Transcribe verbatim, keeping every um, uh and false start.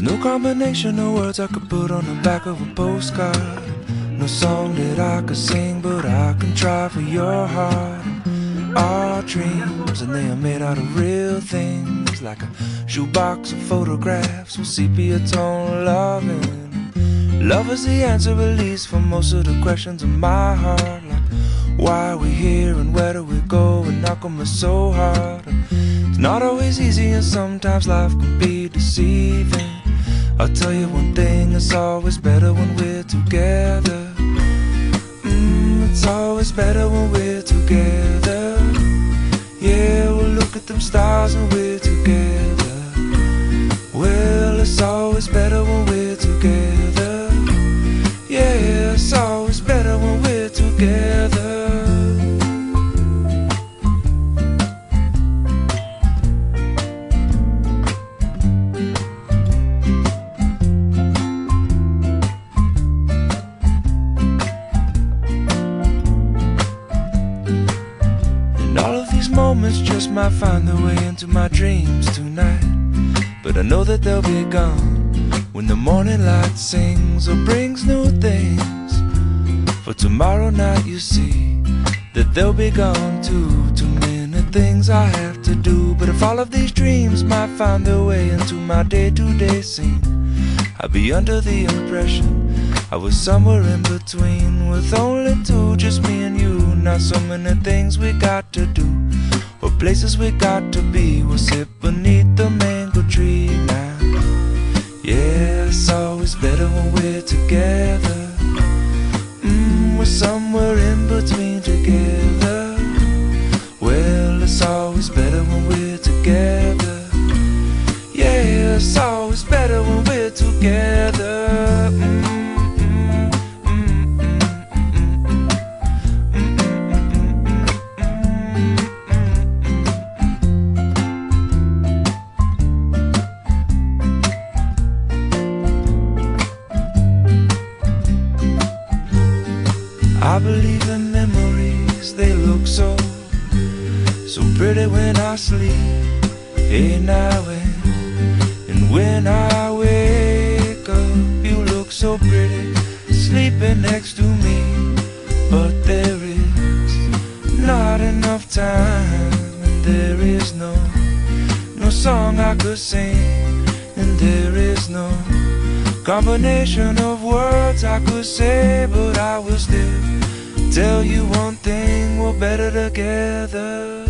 no combination of words I could put on the back of a postcard. No song that I could sing, but I can try for your heart. Our dreams, and they are made out of real things, like a shoebox of photographs with sepia tone loving. Love is the answer, at least, for most of the questions in my heart, like why are we here and where do we go, and how come it's so hard. It's not always easy, and sometimes life can be deceiving. I'll tell you one thing, it's always better when we're together. Mm, it's always better when we're together. Yeah, we'll look at them stars when we're together. Well, it's always better when we're together. Yeah, it's always better when we're together. Moments just might find their way into my dreams tonight, but I know that they'll be gone when the morning light sings or brings new things. For tomorrow night you see that they'll be gone too. Too many things I have to do, but if all of these dreams might find their way into my day-to-day scene, I'd be under the impression I was somewhere in between, with only two, just me and you. Not so many things we got to do, or places we got to be. We'll sit beneath the mango tree now. Yeah, it's always better when we're together. Mm, we're somewhere in between together. Well, it's always better when we're together. Yeah, it's always better when we're together. Mm. I believe in memories, they look so, so pretty when I sleep. Hey now and, and when I wake up, you look so pretty, sleeping next to me. But there is not enough time, and there is no, no song I could sing, and there is no combination of words I could say, but I will still tell you one thing, we're better together.